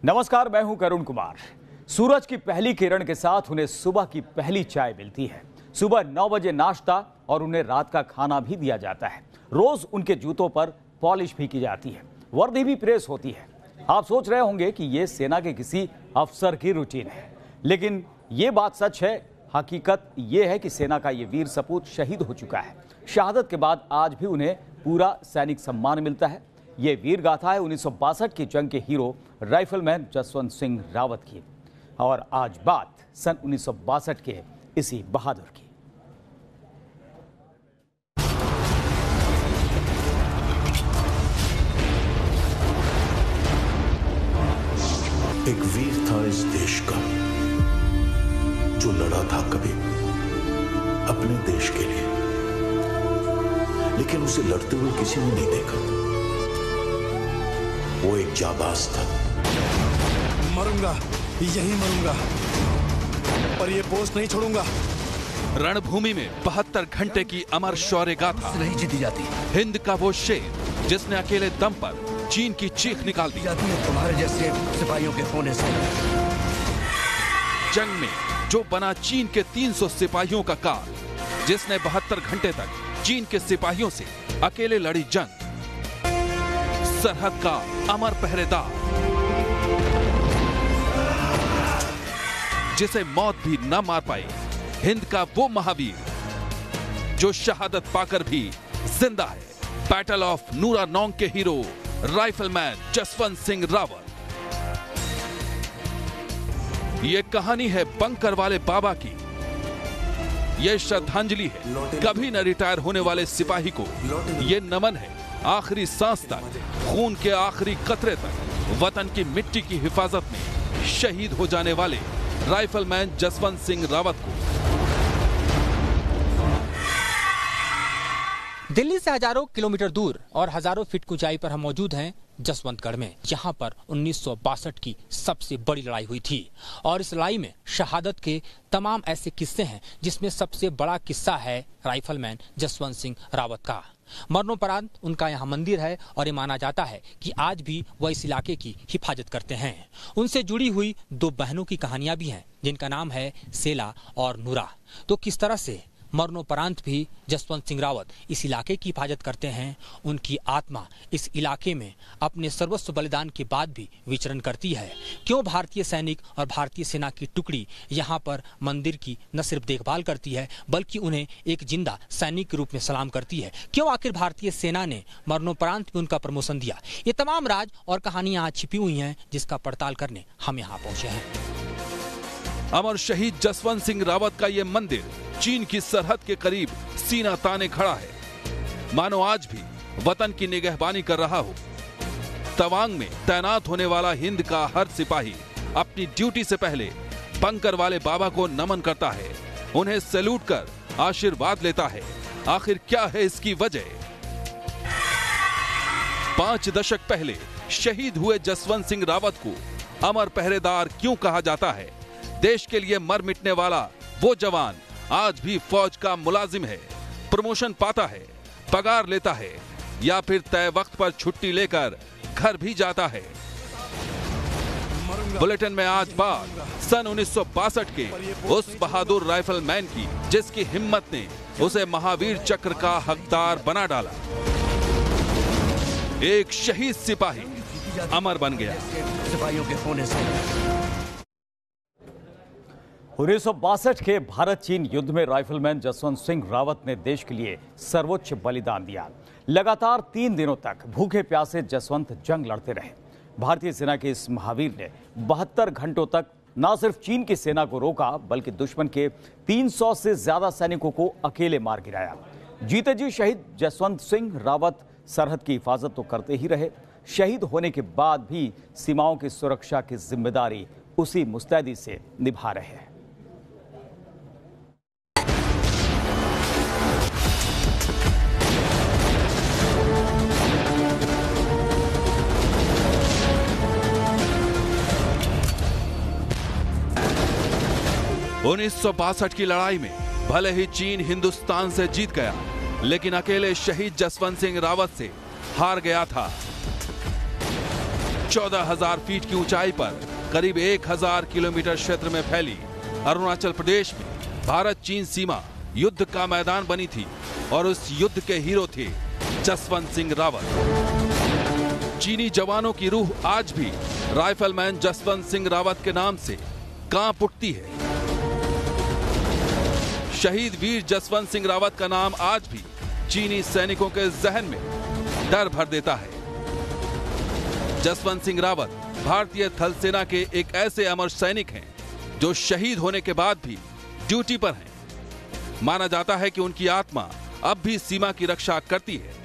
नमस्कार, मैं हूं करुण कुमार। सूरज की पहली किरण के साथ उन्हें सुबह की पहली चाय मिलती है। सुबह 9 बजे नाश्ता और उन्हें रात का खाना भी दिया जाता है। रोज उनके जूतों पर पॉलिश भी की जाती है, वर्दी भी प्रेस होती है। आप सोच रहे होंगे कि ये सेना के किसी अफसर की रूटीन है, लेकिन ये बात सच है। हकीकत ये है कि सेना का ये वीर सपूत शहीद हो चुका है। शहादत के बाद आज भी उन्हें पूरा सैनिक सम्मान मिलता है। ये वीर गाथा है 1962 की जंग के हीरो राइफलमैन जसवंत सिंह रावत की। और आज बात सन 1962 के इसी बहादुर की। एक वीर था इस देश का जो लड़ा था कभी अपने देश के लिए, लेकिन उसे लड़ते हुए किसी ने नहीं देखा। वो एक जाबाज था। मरूंगा, यहीं मरूंगा, पर ये पोस्ट नहीं छोड़ूंगा। रणभूमि में 72 घंटे की अमर शौर्य गाथा नहीं जीती जाती। हिंद का वो शेर जिसने अकेले दम पर चीन की चीख निकाल दी जाती है तुम्हारे जैसे सिपाहियों के होने से। जंग में जो बना चीन के 300 सिपाहियों का काल, जिसने 72 घंटे तक चीन के सिपाहियों से अकेले लड़ी जंग, सरहद का अमर पहरेदार, जिसे मौत भी न मार पाई, हिंद का वो महावीर जो शहादत पाकर भी जिंदा है। बैटल ऑफ नूरा नोंग के हीरो राइफलमैन जसवंत सिंह रावत। ये कहानी है बंकर वाले बाबा की। ये श्रद्धांजलि है कभी न रिटायर होने वाले सिपाही को। ये नमन है आखिरी सांस तक, खून के आखिरी कतरे तक वतन की मिट्टी की हिफाजत में शहीद हो जाने वाले राइफलमैन जसवंत सिंह रावत को। दिल्ली से हजारों किलोमीटर दूर और हजारों फीट की ऊंचाई पर हम मौजूद हैं जसवंतगढ़ में। यहाँ पर 1962 की सबसे बड़ी लड़ाई हुई थी और इस लड़ाई में शहादत के तमाम ऐसे किस्से हैं, जिसमें सबसे बड़ा किस्सा है राइफलमैन जसवंत सिंह रावत का। मरणोपरांत उनका यहाँ मंदिर है और ये माना जाता है कि आज भी वह इस इलाके की हिफाजत करते हैं। उनसे जुड़ी हुई 2 बहनों की कहानियां भी हैं, जिनका नाम है सेला और नूरा। तो किस तरह से मरणोपरांत भी जसवंत सिंह रावत इस इलाके की हिफाजत करते हैं, उनकी आत्मा इस इलाके में अपने सर्वस्व बलिदान के बाद भी विचरण करती है। क्यों भारतीय सैनिक और भारतीय सेना की टुकड़ी यहाँ पर मंदिर की न सिर्फ देखभाल करती है, बल्कि उन्हें एक जिंदा सैनिक के रूप में सलाम करती है। क्यों आखिर भारतीय सेना ने मरणोपरांत भी उनका प्रमोशन दिया? ये तमाम राज और कहानियां आज छिपी हुई हैं, जिसका पड़ताल करने हम यहाँ पहुंचे हैं। अमर शहीद जसवंत सिंह रावत का यह मंदिर चीन की सरहद के करीब सीना ताने खड़ा है, मानो आज भी वतन की निगहबानी कर रहा हो। तवांग में तैनात होने वाला हिंद का हर सिपाही अपनी ड्यूटी से पहले बंकर वाले बाबा को नमन करता है, उन्हें सैल्यूट कर आशीर्वाद लेता है। आखिर क्या है इसकी वजह? 5 दशक पहले शहीद हुए जसवंत सिंह रावत को अमर पहरेदार क्यों कहा जाता है? देश के लिए मर मिटने वाला वो जवान आज भी फौज का मुलाजिम है, प्रमोशन पाता है, पगार लेता है, या फिर तय वक्त पर छुट्टी लेकर घर भी जाता है। बुलेटिन में आज बात सन 1962 के उस बहादुर राइफलमैन की, जिसकी हिम्मत ने उसे महावीर चक्र का हकदार बना डाला। एक शहीद सिपाही अमर बन गया। सिपाहियों के होने से 1962 के भारत चीन युद्ध में राइफलमैन जसवंत सिंह रावत ने देश के लिए सर्वोच्च बलिदान दिया। लगातार 3 दिनों तक भूखे प्यासे जसवंत जंग लड़ते रहे। भारतीय सेना के इस महावीर ने 72 घंटों तक न सिर्फ चीन की सेना को रोका, बल्कि दुश्मन के 300 से ज्यादा सैनिकों को अकेले मार गिराया। जीते जी शहीद जसवंत सिंह रावत सरहद की हिफाजत तो करते ही रहे, शहीद होने के बाद भी सीमाओं की सुरक्षा की जिम्मेदारी उसी मुस्तैदी से निभा रहे हैं। उन्नीस 1962 की लड़ाई में भले ही चीन हिंदुस्तान से जीत गया, लेकिन अकेले शहीद जसवंत सिंह रावत से हार गया था। 14,000 फीट की ऊंचाई पर करीब 1,000 किलोमीटर क्षेत्र में फैली अरुणाचल प्रदेश में भारत चीन सीमा युद्ध का मैदान बनी थी और उस युद्ध के हीरो थे जसवंत सिंह रावत। चीनी जवानों की रूह आज भी राइफलमैन जसवंत सिंह रावत के नाम से कांप उठती है। शहीद वीर जसवंत सिंह रावत का नाम आज भी चीनी सैनिकों के जहन में डर भर देता है। जसवंत सिंह रावत भारतीय थल सेना के एक ऐसे अमर सैनिक हैं जो शहीद होने के बाद भी ड्यूटी पर हैं। माना जाता है कि उनकी आत्मा अब भी सीमा की रक्षा करती है।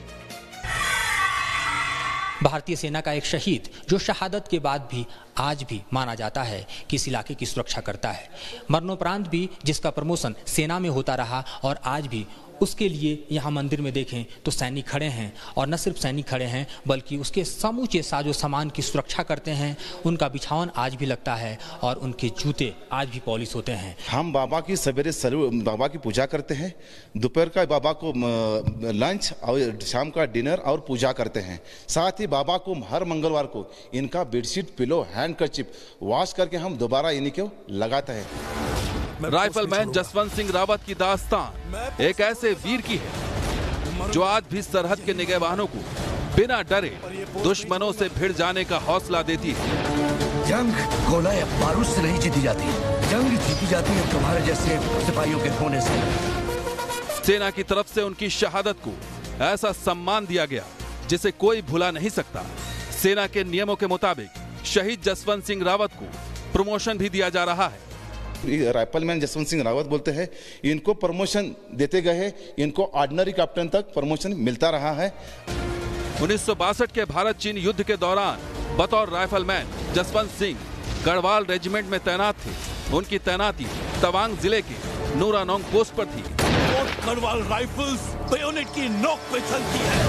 भारतीय सेना का एक शहीद जो शहादत के बाद भी आज भी माना जाता है कि इस इलाके की सुरक्षा करता है। मरणोपरांत भी जिसका प्रमोशन सेना में होता रहा और आज भी उसके लिए यहाँ मंदिर में देखें तो सैनिक खड़े हैं और न सिर्फ सैनिक खड़े हैं बल्कि उसके समूचे साजो सामान की सुरक्षा करते हैं। उनका बिछावन आज भी लगता है और उनके जूते आज भी पॉलिश होते हैं। हम बाबा की सवेरे बाबा की पूजा करते हैं, दोपहर का बाबा को लंच और शाम का डिनर और पूजा करते हैं। साथ ही बाबा को हर मंगलवार को इनका बेडशीट, पिलो, हैंडकरचिप वॉश करके हम दोबारा इन्हीं को लगाते हैं। राइफलमैन जसवंत सिंह रावत की दास्तान एक ऐसे वीर की है जो आज भी सरहद के निगहबानों को बिना डरे दुश्मनों से भिड़ जाने का हौसला देती है। जंग गोला या बारूद से नहीं जीती जाती, जंग जीती जाती है तुम्हारे जैसे सिपाहियों के होने से। सेना की तरफ से उनकी शहादत को ऐसा सम्मान दिया गया जिसे कोई भुला नहीं सकता। सेना के नियमों के मुताबिक शहीद जसवंत सिंह रावत को प्रमोशन भी दिया जा रहा है। राइफलमैन जसवंत सिंह रावत बोलते हैं, इनको प्रमोशन देते गए हैं, इनको ऑर्डिनरी कैप्टन तक प्रमोशन मिलता रहा है। 1962 के भारत चीन युद्ध के दौरान बतौर राइफलमैन जसवंत सिंह गढ़वाल रेजिमेंट में तैनात थे। उनकी तैनाती तवांग जिले के नूरानोंग पोस्ट पर थी। गढ़वाल राइफल्स बेयोनेट की नोक पे चलती है।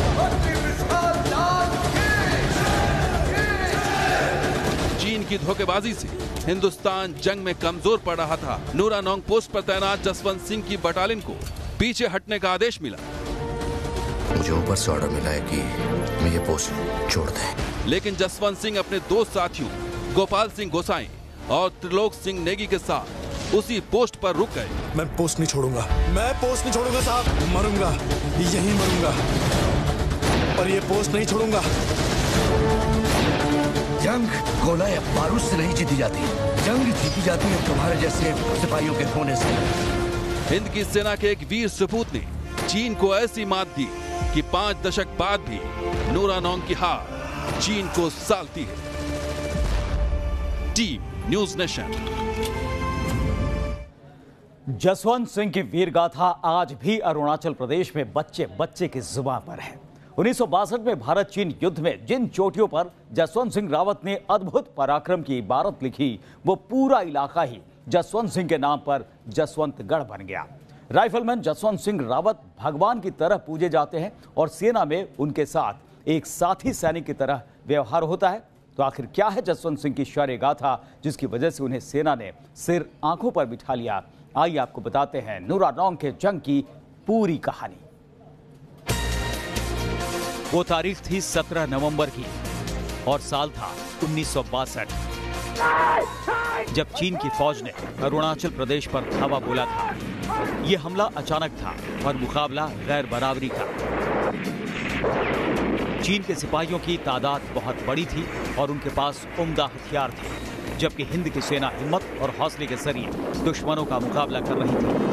चीन की धोखेबाजी से हिंदुस्तान जंग में कमजोर पड़ रहा था। नूरानोंग पोस्ट पर तैनात जसवंत सिंह की बटालियन को पीछे हटने का आदेश मिला। मुझे ऊपर से ऑर्डर मिला है कि मैं ये पोस्ट छोड़ दें। लेकिन जसवंत सिंह अपने दो साथियों गोपाल सिंह गोसाई और त्रिलोक सिंह नेगी के साथ उसी पोस्ट पर रुक गए। मैं पोस्ट नहीं छोड़ूंगा, मैं पोस्ट नहीं छोड़ूंगा साहब, मरूंगा, यहीं मरूंगा, पर ये पोस्ट नहीं छोड़ूंगा। जंग गोला या बारूद से नहीं जीती जाती, जंग जीती जाती है तुम्हारे जैसे सिपाहियों के होने से। हिंद की सेना के एक वीर सपूत ने चीन को ऐसी मात दी कि 5 दशक बाद भी नूरानोंग की हार चीन को सालती है। Team news nation. Jaswant Singh की वीर गाथा आज भी अरुणाचल प्रदेश में बच्चे बच्चे की जुबान पर है। 1962 में भारत चीन युद्ध में जिन चोटियों पर जसवंत सिंह रावत ने अद्भुत पराक्रम की इबारत लिखी, वो पूरा इलाका ही जसवंत सिंह के नाम पर जसवंतगढ़ बन गया। राइफलमैन जसवंत सिंह रावत भगवान की तरह पूजे जाते हैं और सेना में उनके साथ एक साथी सैनिक की तरह व्यवहार होता है। तो आखिर क्या है जसवंत सिंह की शौर्य गाथा जिसकी वजह से उन्हें सेना ने सिर आंखों पर बिठा लिया? आइए आपको बताते हैं नूरानोंग के जंग की पूरी कहानी। वो तारीख थी 17 नवंबर की और साल था 1962, जब चीन की फौज ने अरुणाचल प्रदेश पर धावा बोला था। यह हमला अचानक था और मुकाबला गैर बराबरी का। चीन के सिपाहियों की तादाद बहुत बड़ी थी और उनके पास उम्दा हथियार थे, जबकि हिंद की सेना हिम्मत और हौसले के जरिए दुश्मनों का मुकाबला कर रही थी।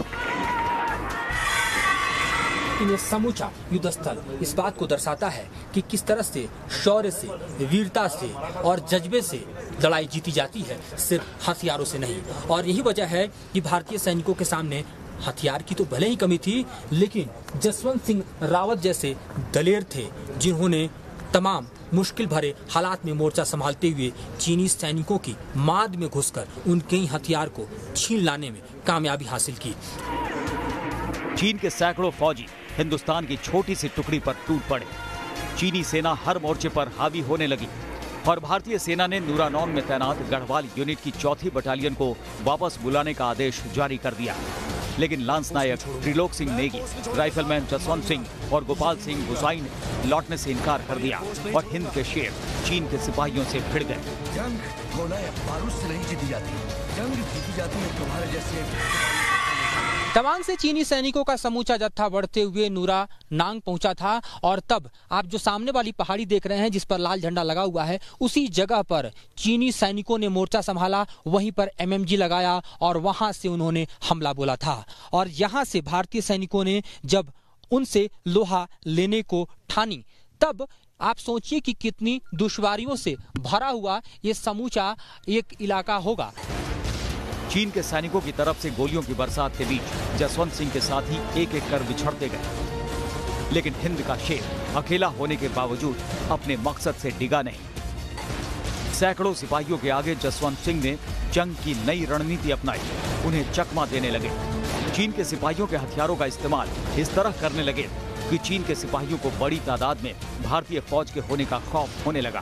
ये समूचा युद्ध स्थल इस बात को दर्शाता है कि किस तरह से शौर्य से, वीरता से और जज्बे से लड़ाई जीती जाती है, सिर्फ हथियारों से नहीं। और यही वजह है कि भारतीय सैनिकों के सामने हथियार की तो भले ही कमी थी, लेकिन जसवंत सिंह रावत जैसे दलेर थे जिन्होंने तमाम मुश्किल भरे हालात में मोर्चा संभालते हुए चीनी सैनिकों की माद में घुसकर उनके ही हथियार को छीन लाने में कामयाबी हासिल की। चीन के सैकड़ों फौजी हिंदुस्तान की छोटी सी टुकड़ी पर टूट पड़े। चीनी सेना हर मोर्चे पर हावी होने लगी और भारतीय सेना ने नूरानोंग में तैनात गढ़वाल यूनिट की 4थी बटालियन को वापस बुलाने का आदेश जारी कर दिया। लेकिन लांस नायक त्रिलोक सिंह नेगी, राइफलमैन जसवंत सिंह और गोपाल सिंह गोसाई ने लौटने से इनकार कर दिया और हिंद के शेर चीन के सिपाहियों से भिड़ गए। जंग गोला या बारूद से नहीं जीती जाती, जंग जीती जाती है तुम्हारे जैसे। तवांग से चीनी सैनिकों का समूचा जत्था बढ़ते हुए नूरा नांग पहुंचा था और तब आप जो सामने वाली पहाड़ी देख रहे हैं जिस पर लाल झंडा लगा हुआ है, उसी जगह पर चीनी सैनिकों ने मोर्चा संभाला, वहीं पर एमएमजी लगाया और वहां से उन्होंने हमला बोला था। और यहां से भारतीय सैनिकों ने जब उनसे लोहा लेने को ठानी, तब आप सोचिए कि कितनी दुश्वारियों से भरा हुआ ये समूचा एक इलाका होगा। चीन के सैनिकों की तरफ से गोलियों की बरसात के बीच जसवंत सिंह के साथी एक एक कर बिछड़ते गए, लेकिन हिंद का शेर अकेला होने के बावजूद अपने मकसद से डिगा नहीं। सैकड़ों सिपाहियों के आगे जसवंत सिंह ने जंग की नई रणनीति अपनाई, उन्हें चकमा देने लगे। चीन के सिपाहियों के हथियारों का इस्तेमाल इस तरह करने लगे कि चीन के सिपाहियों को बड़ी तादाद में भारतीय फौज के होने का खौफ होने लगा।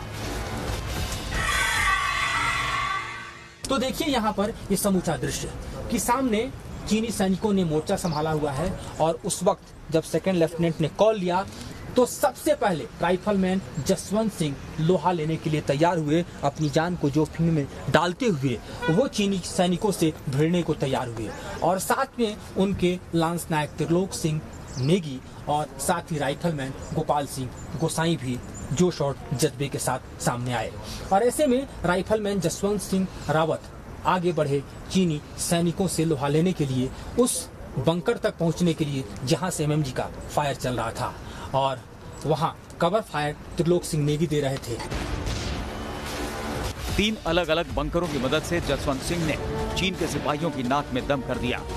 तो देखिए यहाँ पर ये समूचा दृश्य कि सामने चीनी सैनिकों ने मोर्चा संभाला हुआ है और उस वक्त जब सेकंड लेफ्टिनेंट ने कॉल लिया तो सबसे पहले राइफलमैन जसवंत सिंह लोहा लेने के लिए तैयार हुए, अपनी जान को जोखिम में डालते हुए वो चीनी सैनिकों से भिड़ने को तैयार हुए। और साथ में उनके लांस नायक त्रिलोक सिंह नेगी और साथ ही राइफलमैन गोपाल सिंह गोसाई भी जोश और जज्बे के साथ सामने आए। और ऐसे में राइफलमैन जसवंत सिंह रावत आगे बढ़े चीनी सैनिकों से लोहा लेने के लिए, उस बंकर तक पहुंचने के लिए जहां से एमएमजी का फायर चल रहा था, और वहां कवर फायर त्रिलोक सिंह नेगी दे रहे थे। 3 अलग अलग बंकरों की मदद से जसवंत सिंह ने चीन के सिपाहियों की नाक में दम कर दिया।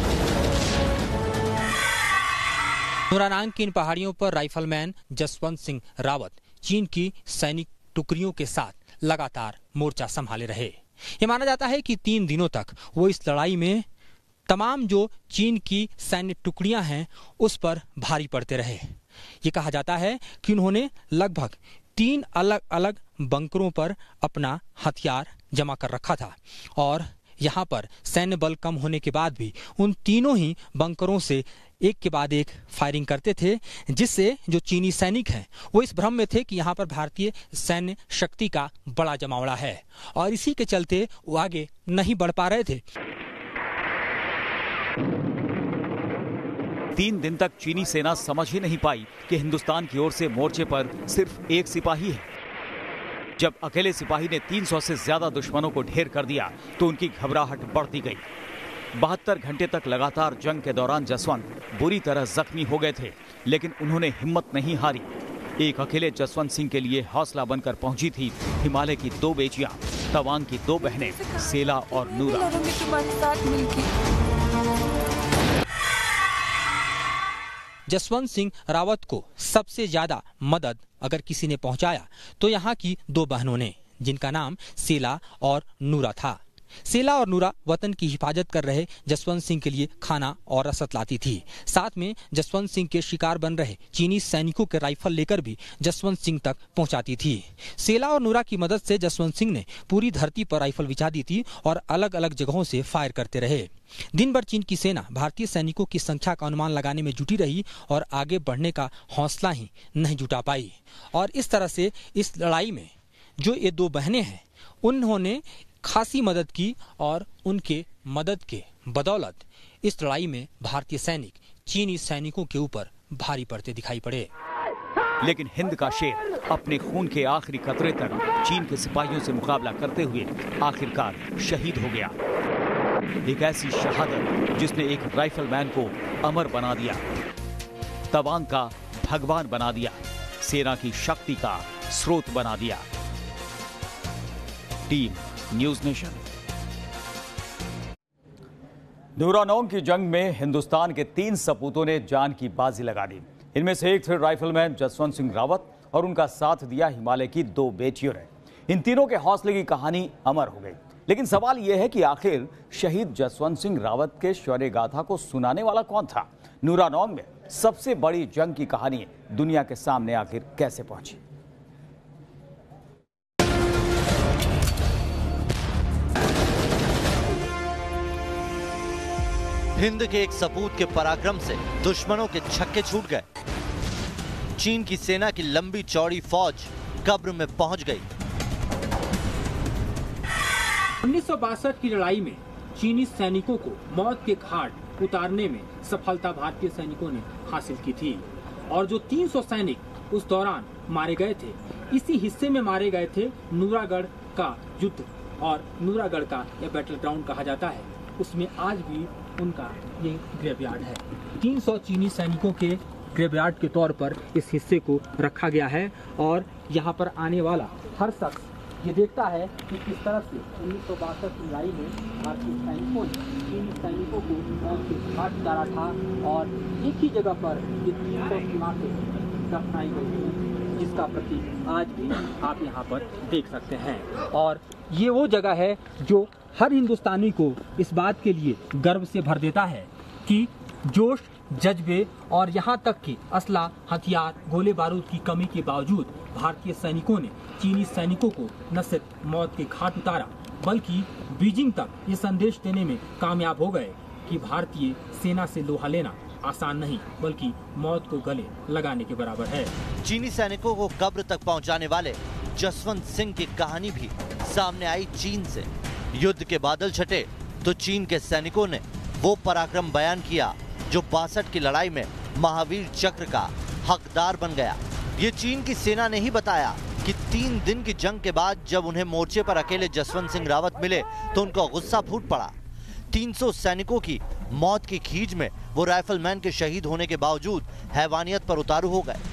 नूरानांग की इन पहाड़ियों पर राइफलमैन जसवंत सिंह रावत चीन की सैनिक टुकड़ियों के साथ लगातार मोर्चा संभाले रहे। ये माना जाता है कि 3 दिनों तक वो इस लड़ाई में तमाम जो चीन की सैन्य टुकड़ियां हैं उस पर भारी पड़ते रहे। ये कहा जाता है कि उन्होंने लगभग 3 अलग अलग बंकरों पर अपना हथियार जमा कर रखा था और यहाँ पर सैन्य बल कम होने के बाद भी उन तीनों ही बंकरों से एक के बाद एक फायरिंग करते थे, जिससे जो चीनी सैनिक हैं वो इस भ्रम में थे कि यहाँ पर भारतीय सैन्य शक्ति का बड़ा जमावड़ा है और इसी के चलते वो आगे नहीं बढ़ पा रहे थे। 3 दिन तक चीनी सेना समझ ही नहीं पाई कि हिंदुस्तान की ओर से मोर्चे पर सिर्फ एक सिपाही है। जब अकेले सिपाही ने 300 से ज्यादा दुश्मनों को ढेर कर दिया तो उनकी घबराहट बढ़ती गई। 72 घंटे तक लगातार जंग के दौरान जसवंत बुरी तरह जख्मी हो गए थे, लेकिन उन्होंने हिम्मत नहीं हारी। एक अकेले जसवंत सिंह के लिए हौसला बनकर पहुंची थी हिमालय की 2 बेटियां, तवांग की 2 बहनें सेला और नूरा। जसवंत सिंह रावत को सबसे ज्यादा मदद अगर किसी ने पहुंचाया तो यहाँ की 2 बहनों ने, जिनका नाम सेला और नूरा था। सेला और नूरा वतन की हिफाजत कर रहे जसवंत सिंह के लिए खाना और रसद लाती थी। साथ में जसवंत सिंह के शिकार बन रहे चीनी सैनिकों के राइफल लेकर भी जसवंत सिंह तक पहुंचाती थी। सेला और नूरा की मदद से जसवंत सिंह ने पूरी धरती पर राइफल बिछा दी थी और अलग अलग जगहों से फायर करते रहे। दिन भर चीन की सेना भारतीय सैनिकों की संख्या का अनुमान लगाने में जुटी रही और आगे बढ़ने का हौसला ही नहीं जुटा पाई। और इस तरह से इस लड़ाई में जो ये 2 बहनें हैं उन्होंने खासी मदद की और उनके मदद के बदौलत इस लड़ाई में भारतीय सैनिक चीनी सैनिकों के ऊपर भारी पड़ते दिखाई पड़े। लेकिन हिंद का शेर अपने खून के आखिरी कतरे तक चीन के सिपाहियों से मुकाबला करते हुए आखिरकार शहीद हो गया। एक ऐसी शहादत जिसने एक राइफलमैन को अमर बना दिया, तवांग का भगवान बना दिया, सेना की शक्ति का स्रोत बना दिया। Team news nation. नूरानोंग की जंग में हिंदुस्तान के 3 सपूतों ने जान की बाजी लगा दी। इनमें से एक थे राइफलमैन जसवंत सिंह रावत और उनका साथ दिया हिमालय की 2 बेटियों ने। इन तीनों के हौसले की कहानी अमर हो गई। लेकिन सवाल यह है कि आखिर शहीद जसवंत सिंह रावत के शौर्य गाथा को सुनाने वाला कौन था? नूरानोंग में सबसे बड़ी जंग की कहानी दुनिया के सामने आखिर कैसे पहुंची? हिंद के एक सपूत के पराक्रम से दुश्मनों के छक्के छूट गए। चीन की सेना की लंबी चौड़ी फौज कब्र में पहुंच गई। 1962 की लड़ाई में चीनी सैनिकों को मौत के घाट उतारने में सफलता भारतीय सैनिकों ने हासिल की थी और जो 300 सैनिक उस दौरान मारे गए थे, इसी हिस्से में मारे गए थे। नूरागढ़ का युद्ध और नूरागढ़ का यह बैटल ग्राउंड कहा जाता है, उसमें आज भी उनका ये ग्रेवयार्ड है। 300 चीनी सैनिकों के ग्रेवयार्ड के तौर पर इस हिस्से को रखा गया है और यहाँ पर आने वाला हर शख्स ये देखता है कि किस तरह से 1962 की लड़ाई में भारतीय सैनिकों ने चीनी सैनिकों को मौत के घाट उतारा था और एक ही जगह पर ये 300 इमारतें दफनाई गई थी, जिसका प्रतीक आज भी आप यहाँ पर देख सकते हैं। और ये वो जगह है जो हर हिंदुस्तानी को इस बात के लिए गर्व से भर देता है कि जोश, जज्बे और यहाँ तक कि असला, हथियार, गोले बारूद की कमी के बावजूद भारतीय सैनिकों ने चीनी सैनिकों को न सिर्फ मौत के घाट उतारा, बल्कि बीजिंग तक ये संदेश देने में कामयाब हो गए कि भारतीय सेना से लोहा लेना आसान नहीं, बल्कि मौत को गले लगाने के बराबर है। चीनी सैनिकों को कब्र तक पहुंचाने वाले जसवंत सिंह की कहानी भी सामने आई चीन से। युद्ध के बादल छटे तो चीन के सैनिकों ने वो पराक्रम बयान किया जो 62 की लड़ाई में महावीर चक्र का हकदार बन गया। ये चीन की सेना ने ही बताया कि 3 दिन की जंग के बाद जब उन्हें मोर्चे पर अकेले जसवंत सिंह रावत मिले तो उनका गुस्सा फूट पड़ा। 300 सैनिकों की मौत की खींच में वो राइफलमैन के शहीद होने के बावजूद हैवानियत पर उतारू हो गए।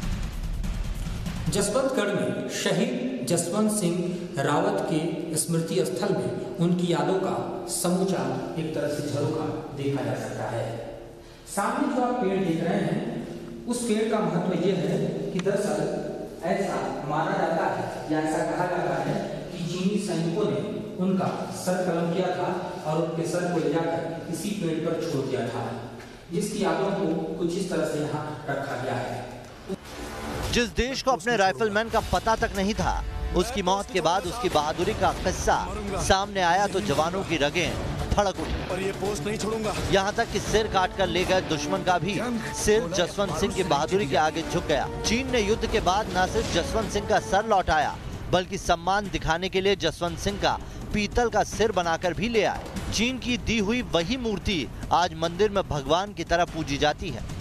जसवंतगढ़ में शहीद जसवंत सिंह रावत के स्मृति स्थल में उनकी यादों का समूचा एक तरह से झरोखा देखा जा सकता है। सामने जो आप पेड़ देख रहे हैं, उस पेड़ का महत्व यह है कि दरअसल ऐसा माना जाता है या ऐसा कहा जाता है कि चीनी सैनिकों ने उनका सर कलम किया था और उनके सर को ले जाकर इसी पेड़ पर छोड़ दिया था, जिसकी यादों को कुछ इस तरह से यहाँ रखा गया है। जिस देश को अपने राइफलमैन का पता तक नहीं था, उसकी मौत के बाद उसकी बहादुरी का किस्सा सामने आया तो जवानों की रगें फड़क उठी। और ये पोस्ट नहीं छोड़ूंगा। यहाँ तक कि सिर काट कर ले गए दुश्मन का भी सिर जसवंत सिंह की बहादुरी के आगे झुक गया। चीन ने युद्ध के बाद न सिर्फ जसवंत सिंह का सर लौटाया, बल्कि सम्मान दिखाने के लिए जसवंत सिंह का पीतल का सिर बनाकर भी ले आए। चीन की दी हुई वही मूर्ति आज मंदिर में भगवान की तरह पूजी जाती है।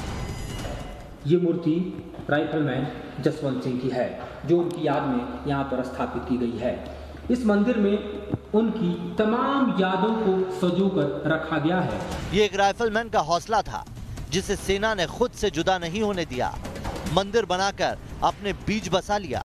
ये मूर्ति राइफलमैन जसवंत सिंह की है, जो उनकी याद में यहाँ पर स्थापित की गई है। इस मंदिर में उनकी तमाम यादों को संजोकर रखा गया है। ये एक राइफलमैन का हौसला था, जिसे सेना ने खुद से जुदा नहीं होने दिया। मंदिर बनाकर अपने बीच बसा लिया।